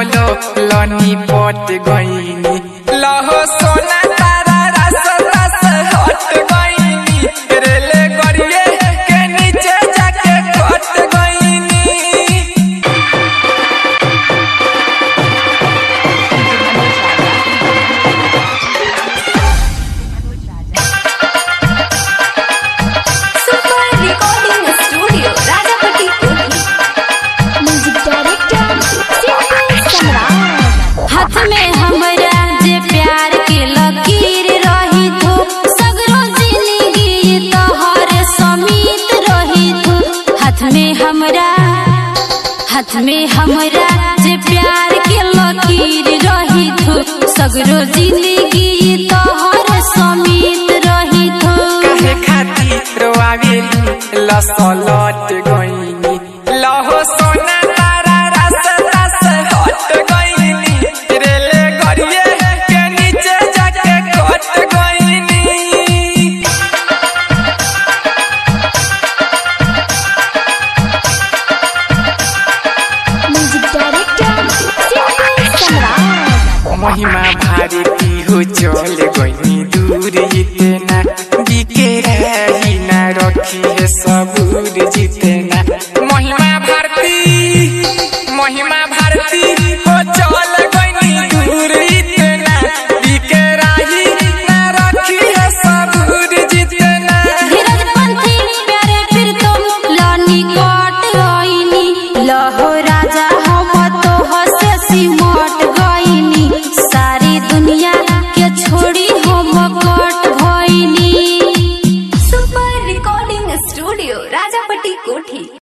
बोलो लनी पट गईनी लहो सोना तारा रस रस हट गईनी रेले गरिए के नीचे जाके कट गईनी। Super recording studio Rajapatti music director हाथ में हमरा जे प्यार के लकीर रही थो सगरो जिंदगी तोहर समीत रही थो। हाथ में हमरा जे प्यार के लकीर रही थो सगरो जिंदगी तोहर समीत रही थो। काहे खातिर आवेली लसलट गईनी लहो सोना तारा रस रस हट गईनी रेले गरिए के नीचे जाके कट गईनी। म्यूजिक डायरेक्टर महिमा भारती हो चल गईनी दूर जितना बिके रही ना रखी है सबूर जितना। महिमा भारती हो चल गईनी दूर जितना बिके रही ना रखी है सबूर जितना। धीरज पंथी प्यारे फिर तुम लनी कट गईनी लहो राजा हम तो हसे सिमट गईनी सारी दुनिया के छोड़ी